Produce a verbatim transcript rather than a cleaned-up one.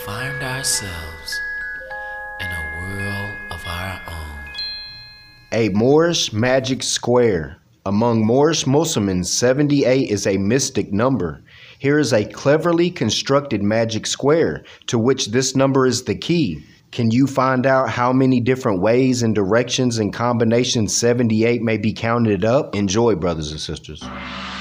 find ourselves in a world of our own. A Moorish magic square. Among Moorish Muslims, seventy-eight is a mystic number. Here is a cleverly constructed magic square, to which this number is the key. Can you find out how many different ways and directions and combinations seventy-eight may be counted up? Enjoy, brothers and sisters.